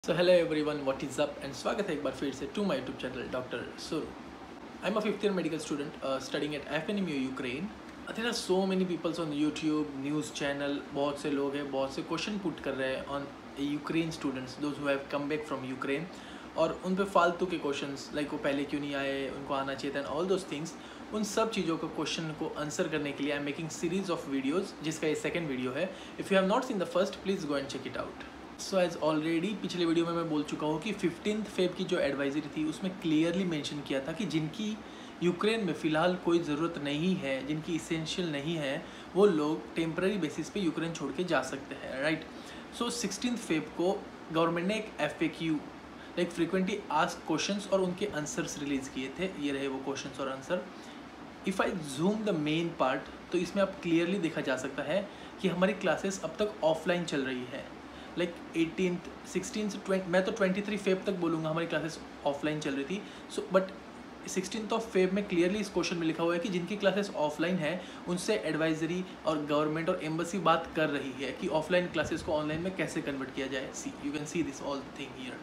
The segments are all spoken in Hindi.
So hello everyone, what is up and स्वागत है एक बार फिर से to my YouTube channel doctor Suru. I am a fifth year medical student studying at FNMU Ukraine. There are so many peoples on YouTube news channel, बहुत से लोग हैं, बहुत से क्वेश्चन पुट कर रहे हैं on Ukraine students those who have come back from Ukraine. और उन पे फालतू के क्वेश्चंस लाइक वो पहले क्यों नहीं आए, उनको आना चाहिए था एंड ऑल दोज थिंग्स। उन सब चीज़ों को क्वेश्चन को आंसर करने के लिए I am making series of videos, जिसका ये सेकंड वीडियो है। If you have not seen the first, please go and check it out. So as already पिछले वीडियो में मैं बोल चुका हूँ कि 15 फेब की जो एडवाइजरी थी उसमें क्लियरली मेंशन किया था कि जिनकी यूक्रेन में फ़िलहाल कोई ज़रूरत नहीं है, जिनकी इसेंशियल नहीं है, वो लोग टेम्पररी बेसिस पे यूक्रेन छोड़ के जा सकते हैं, राइट। सो 16 फेब को गवर्नमेंट ने एक FAQ like frequently asked questions और उनके आंसर्स रिलीज़ किए थे। ये रहे वो क्वेश्चंस और answer. If I zoom the main part, तो इसमें अब क्लियरली देखा जा सकता है कि हमारी क्लासेस अब तक ऑफलाइन चल रही है। लाइक 18th 16 से 20, मैं तो 23 फेब तक बोलूँगा हमारी क्लासेस ऑफलाइन चल रही थी। So but 16th of Feb में क्लियरली इस क्वेश्चन में लिखा हुआ है कि जिनकी क्लासेस ऑफलाइन है उनसे एडवाइजरी और गवर्नमेंट और एम्बेसी बात कर रही है कि ऑफलाइन क्लासेस को ऑनलाइन में कैसे कन्वर्ट किया जाए। See you can see this all thing here.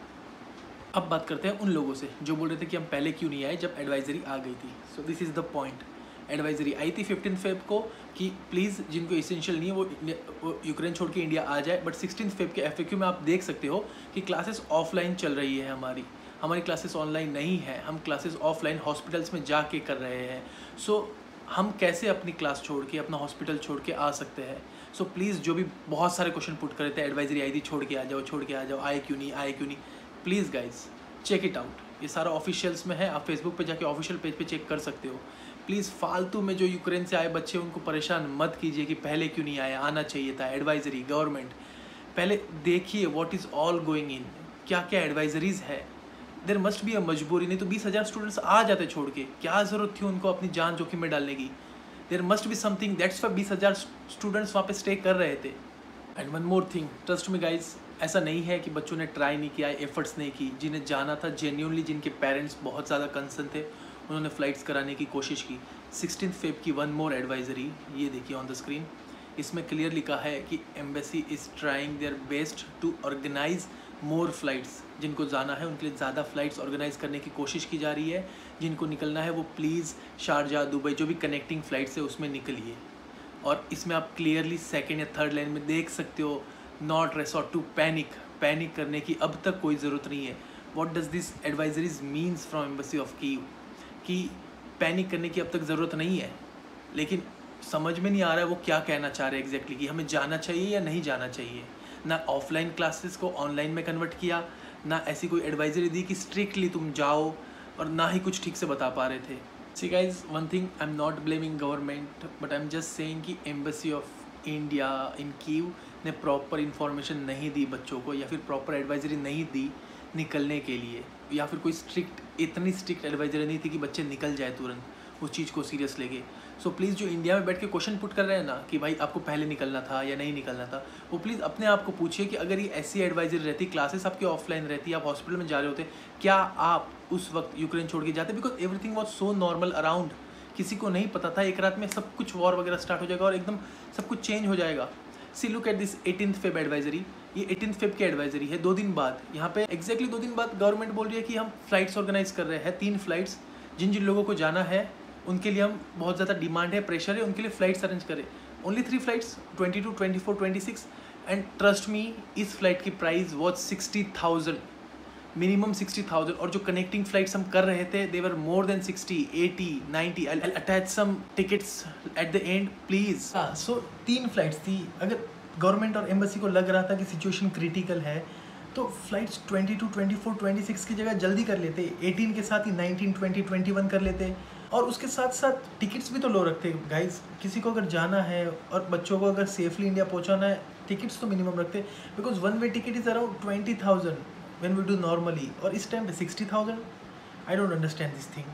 अब बात करते हैं उन लोगों से जो बोल रहे थे कि हम पहले क्यों नहीं आए जब एडवाइजरी आ गई थी। So this is the point. Advisory आई थी 15 फेब को कि प्लीज़ जिनको इसेंशियल नहीं है वो यूक्रेन छोड़ के इंडिया आ जाए। बट 16 फेब के FAQ में आप देख सकते हो कि क्लासेस ऑफलाइन चल रही है, हमारी क्लासेस ऑनलाइन नहीं है। हम क्लासेस ऑफलाइन हॉस्पिटल्स में जाके कर रहे हैं। सो हम कैसे अपनी क्लास छोड़ के अपना हॉस्पिटल छोड़ के आ सकते हैं। सो प्लीज़ जो भी बहुत सारे क्वेश्चन पुट कर रहे थे, एडवाइजरी आई थी छोड़ के आ जाओ, आए क्यों नहीं, please guys check it out. ये सारा ऑफिशियल्स में है, आप फेसबुक पे जाके ऑफिशियल पेज पे चेक कर सकते हो। प्लीज़ फालतू में जो यूक्रेन से आए बच्चे उनको परेशान मत कीजिए कि पहले क्यों नहीं आया, आना चाहिए था। एडवाइजरी गवर्नमेंट पहले देखिए what is all going in, क्या क्या एडवाइजरीज़ है। देयर मस्ट बी अ मजबूरी, नहीं तो 20,000 स्टूडेंट्स आ जाते छोड़ के, क्या ज़रूरत थी उनको अपनी जान जोखिम में डालने की। There must be something, that's why 20,000 students वहाँ पे स्टे कर रहे थे। And one more thing, trust me guys, ऐसा नहीं है कि बच्चों ने ट्राई नहीं किया, एफर्ट्स नहीं की। जिन्हें जाना था जेन्यूनली, जिनके पेरेंट्स बहुत ज़्यादा कंसर्न थे, उन्होंने फ़्लाइट्स कराने की कोशिश की। 16 फेब की वन मोर एडवाइजरी, ये देखिए ऑन द स्क्रीन। इसमें क्लियर लिखा है कि embassy is trying their best to organise more flights. जिनको जाना है उनके लिए ज़्यादा फ़्लाइट्स ऑर्गेनाइज करने की कोशिश की जा रही है। जिनको निकलना है वो प्लीज़ शारजा, दुबई, जो भी कनेक्टिंग फ़्लाइट्स है उसमें निकलिए। और इसमें आप क्लियरली सेकेंड या थर्ड लाइन में देख सकते हो, नॉट रेसॉर्ट टू पैनिक करने की अब तक कोई ज़रूरत नहीं है। What does this advisories means from embassy of Kyiv कि पैनिक करने की अब तक ज़रूरत नहीं है। लेकिन समझ में नहीं आ रहा है वो क्या कहना चाह रहे हैं एग्जैक्टली कि हमें जाना चाहिए या नहीं जाना चाहिए। ना ऑफलाइन क्लासेस को ऑनलाइन में कन्वर्ट किया, ना ऐसी कोई एडवाइजरी दी कि स्ट्रिक्टली तुम जाओ, और ना ही कुछ ठीक से बता पा रहे थे। See guys, one thing, I'm not blaming government, but I'm just saying कि embassy of India in Kyiv ने प्रॉपर इन्फॉर्मेशन नहीं दी बच्चों को, या फिर प्रॉपर एडवाइजरी नहीं दी निकलने के लिए, या फिर कोई इतनी स्ट्रिक्ट एडवाइजरी नहीं थी कि बच्चे निकल जाए तुरंत उस चीज़ को सीरियस लेके। सो प्लीज़ जो इंडिया में बैठ के क्वेश्चन पुट कर रहे हैं ना कि भाई आपको पहले निकलना था या नहीं निकलना था, वो प्लीज़ अपने आप को पूछिए कि अगर ये ऐसी एडवाइजरी रहती, क्लासेस आपकी ऑफलाइन रहती, आप हॉस्पिटल में जा रहे होते, क्या आप उस वक्त यूक्रेन छोड़ के जाते? Because everything was so normal around. किसी को नहीं पता था एक रात में सब कुछ वॉर वगैरह स्टार्ट हो जाएगा और एकदम सब कुछ चेंज हो जाएगा। See look at this 18th Feb advisory. ये 18th फेब की एडवाइजरी है। 2 दिन बाद, यहाँ पे एग्जैक्टली 2 दिन बाद गवर्नमेंट बोल रही है कि हम फ्लाइट्स ऑर्गेनाइज कर रहे हैं, 3 फ्लाइट्स। जिन जिन लोगों को जाना है उनके लिए हम बहुत ज़्यादा डिमांड है, प्रेशर है, उनके लिए फ़्लाइट्स अरेंज करें। Only 3 flights, 22, 24, 26। And trust me, इस फ्लाइट की प्राइस वॉज 60,000, मिनिमम 60,000। और जो कनेक्टिंग फ्लाइट्स हम कर रहे थे they were more than 60, 80, 90। I attach some tickets at the end please. So 3 flights थी। अगर गवर्नमेंट और एम्बेसी को लग रहा था कि सिचुएशन क्रिटिकल है तो फ्लाइट्स 22, 24, 26 की जगह जल्दी कर लेते, 18 के साथ ही 19, 20, 21 कर लेते। और उसके साथ साथ टिकट्स भी तो लो रखते गाइज। किसी को अगर जाना है और बच्चों को अगर सेफली इंडिया पहुंचाना है, टिकट्स तो मिनिमम रखते, because one way ticket is around 20,000 when we do normally, और इस टाइम पे 60,000। I don't understand this thing.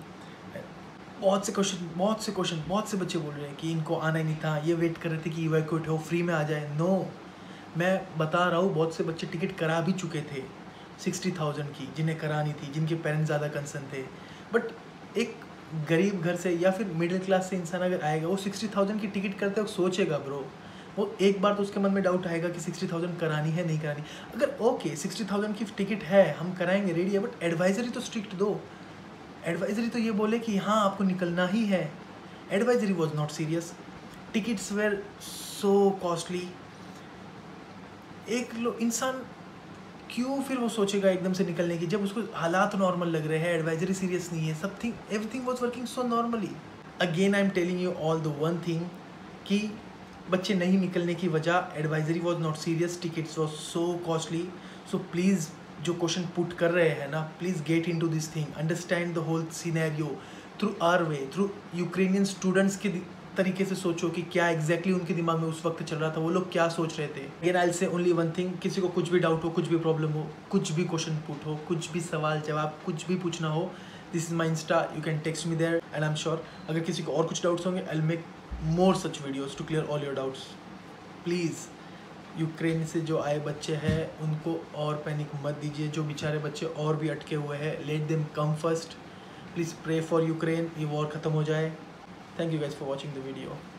बहुत से बच्चे बोल रहे हैं कि इनको आना ही नहीं था, ये वेट कर रहे थे कि इवैक्यूएट हो, फ्री में आ जाए। नो, मैं बता रहा हूँ, बहुत से बच्चे टिकट करा भी चुके थे 60,000 की, जिन्हें करानी थी, जिनके पेरेंट्स ज़्यादा कंसर्न थे। बट एक गरीब घर से या फिर मिडिल क्लास से इंसान अगर आएगा, वो 60,000 की टिकट करते वक्त सोचेगा ब्रो वो एक बार तो उसके मन में डाउट आएगा कि 60,000 करानी है नहीं करानी। अगर ओके 60,000 की टिकट है, हम कराएंगे, रेडी है, बट एडवाइजरी तो स्ट्रिक्ट दो। एडवाइजरी तो ये बोले कि हाँ आपको निकलना ही है। Advisory was not serious, tickets were so costly. एक इंसान क्यों फिर वो सोचेगा एकदम से निकलने की, जब उसको हालात नॉर्मल लग रहे हैं, एडवाइजरी सीरियस नहीं है, something everything was working so normally. Again I am telling you all the one thing कि बच्चे नहीं निकलने की वजह advisory was not serious, tickets was so costly. So please जो क्वेश्चन पुट कर रहे हैं ना, please get into this thing, understand the whole scenario through our way, through Ukrainian students के तरीके से सोचो कि क्या एग्जैक्टली उनके दिमाग में उस वक्त चल रहा था, वो लोग क्या सोच रहे थे। Again I will say only one thing, किसी को कुछ भी डाउट हो, कुछ भी प्रॉब्लम हो, कुछ भी क्वेश्चन पुट हो, कुछ भी सवाल जवाब कुछ भी पूछना हो, this is my insta, you can text me there and I am sure अगर किसी को और कुछ डाउट्स होंगे I will make more such videos to clear all your doubts. Please Ukraine से जो आए बच्चे हैं उनको और पैनिक मत दीजिए, जो बेचारे बच्चे और भी अटके हुए हैं, let them come first. Please pray for Ukraine, ये वॉर ख़त्म हो जाए। Thank you guys for watching the video.